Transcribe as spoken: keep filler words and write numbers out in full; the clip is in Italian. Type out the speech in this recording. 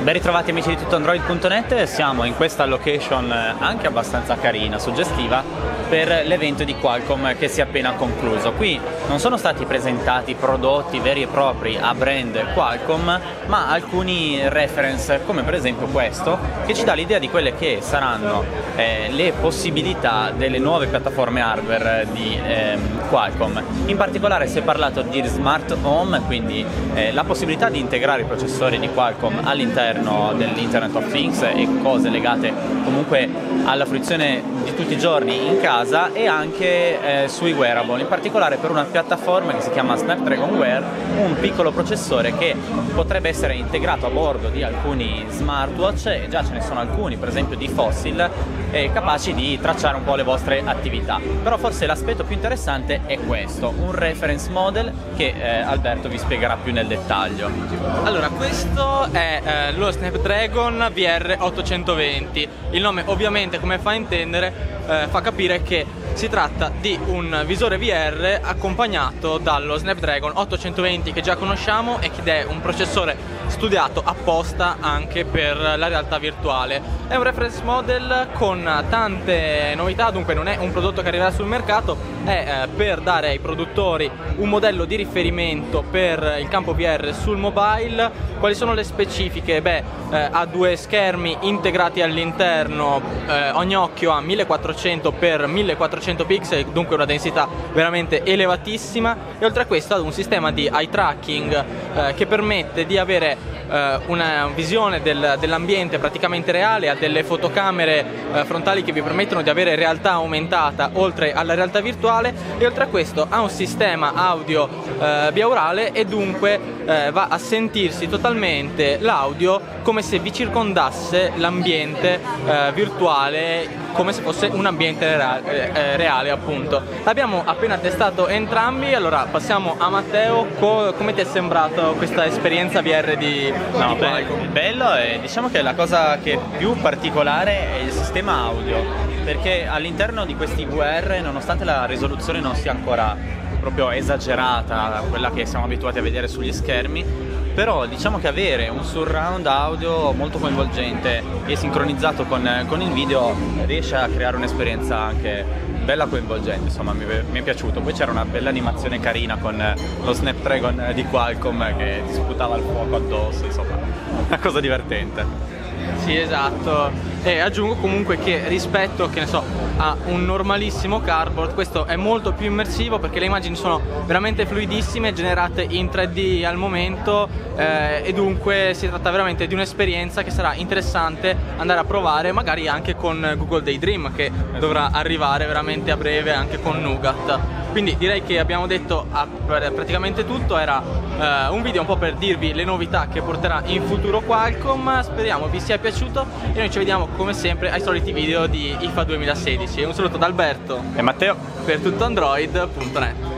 Ben ritrovati amici di tutto android punto net, siamo in questa location anche abbastanza carina, suggestiva, per l'evento di Qualcomm che si è appena concluso. Qui non sono stati presentati prodotti veri e propri a brand Qualcomm, ma alcuni reference, come per esempio questo, che ci dà l'idea di quelle che saranno eh, le possibilità delle nuove piattaforme hardware di eh, Qualcomm. In particolare si è parlato di smart home, quindi eh, la possibilità di integrare i processori di Qualcomm all'interno dell'Internet of Things e cose legate comunque alla fruizione di tutti i giorni in casa, e anche eh, sui wearable, in particolare per una piattaforma che si chiama Snapdragon Wear, un piccolo processore che potrebbe essere integrato a bordo di alcuni smartwatch, e già ce ne sono alcuni, per esempio di Fossil, eh, capaci di tracciare un po' le vostre attività. Però forse l'aspetto più interessante è questo, un reference model che eh, Alberto vi spiegherà più nel dettaglio. Allora, questo è eh, lo Snapdragon V R ottocentoventi. Il nome ovviamente, come fa a intendere, eh, fa capire che si tratta di un visore V R accompagnato dallo Snapdragon ottocentoventi che già conosciamo e che è un processore studiato apposta anche per la realtà virtuale. È un reference model con tante novità, dunque non è un prodotto che arriverà sul mercato, è eh, per dare ai produttori un modello di riferimento per il campo V R sul mobile. Quali sono le specifiche? Beh, eh, ha due schermi integrati all'interno, eh, ogni occhio ha millequattrocento per millequattrocento pixel, dunque una densità veramente elevatissima, e oltre a questo ha un sistema di eye tracking eh, che permette di avere eh, una visione del, dell'ambiente praticamente reale, ha delle fotocamere eh, frontali che vi permettono di avere realtà aumentata oltre alla realtà virtuale, e oltre a questo ha un sistema audio eh, biaurale, e dunque eh, va a sentirsi totalmente l'audio come se vi circondasse l'ambiente eh, virtuale, come se fosse un ambiente reale, eh, reale appunto. L'abbiamo appena testato entrambi, allora passiamo a Matteo. Co come ti è sembrato questa esperienza V R di, no, di Qualcomm? Il bello è, diciamo che la cosa che è più particolare è il sistema audio, perché all'interno di questi V R, nonostante la risoluzione non sia ancora proprio esagerata, quella che siamo abituati a vedere sugli schermi, però diciamo che avere un surround audio molto coinvolgente e sincronizzato con, con il video riesce a creare un'esperienza anche bella coinvolgente, insomma mi, mi è piaciuto. Poi c'era una bella animazione carina con lo Snapdragon di Qualcomm che ti sputava il fuoco addosso, insomma una cosa divertente. Sì, esatto, e aggiungo comunque che rispetto, che ne so, a un normalissimo cardboard, questo è molto più immersivo perché le immagini sono veramente fluidissime, generate in tre D al momento, eh, e dunque si tratta veramente di un'esperienza che sarà interessante andare a provare, magari anche con Google Daydream, che dovrà arrivare veramente a breve anche con Nougat. Quindi direi che abbiamo detto a praticamente tutto. Era eh, un video un po' per dirvi le novità che porterà in futuro Qualcomm. Speriamo vi sia piaciuto e noi ci vediamo come sempre ai soliti video di I F A duemilasedici. Un saluto da Alberto e Matteo per tutto android punto net.